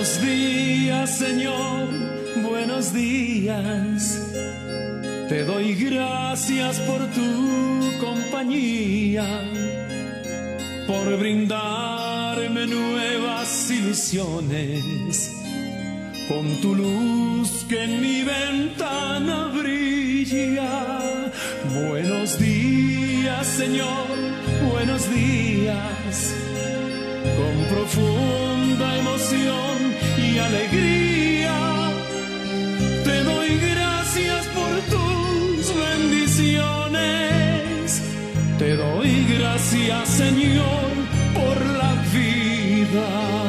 Buenos días, Señor, buenos días. Te doy gracias por tu compañía, por brindarme nuevas ilusiones, con tu luz que en mi ventana brilla. Buenos días, Señor, buenos días. Con profunda emoción y alegría te doy gracias por tus bendiciones. Te doy gracias, Señor, por la vida.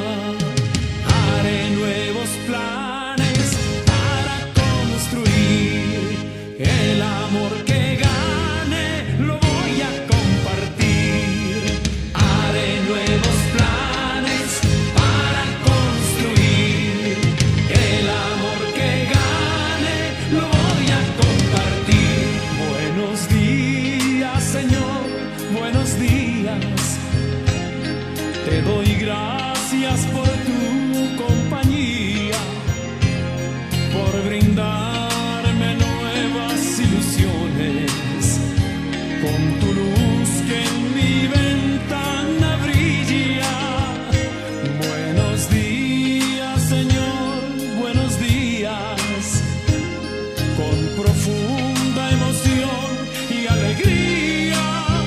Haré nuevos planes para construir el amor que gane, lo voy a compartir. Haré nuevos planes para construir el amor que gane, lo voy a compartir. Buenos días, Señor, buenos días. Te doy gracias por tu compañía, por brindarme nuevas ilusiones, con tu luz que en mi ventana brilla. Buenos días, Señor, buenos días. Con profunda emoción y alegría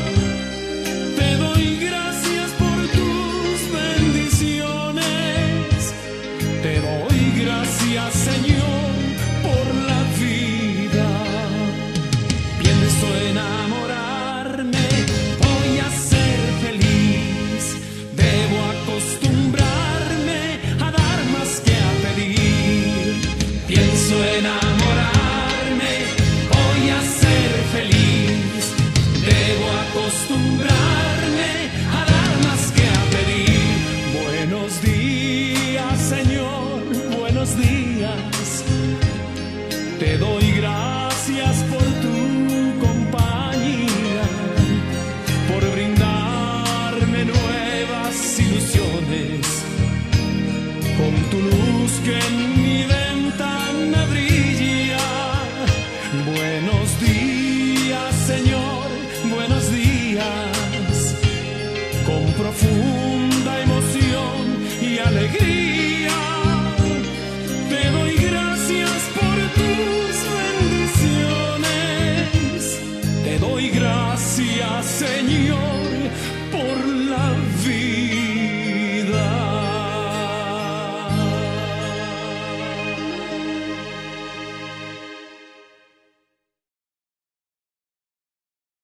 te doy gracias por tus bendiciones. Te doy gracias, Señor, por la vida. Pienso enamorarme, voy a ser feliz. Debo acostumbrarme a dar más que a pedir. Pienso enamorarme, voy a ser feliz. Debo acostumbrarme a dar más que a pedir. Buenos días, Señor, buenos días. Te doy gracias por tu compañía, por brindarme nuevas ilusiones, con tu luz que en mi ventana brilla. Buenos días, Señor, buenos días. Con profunda emoción y alegría te doy gracias por tus bendiciones. Te doy gracias, Señor, por la vida.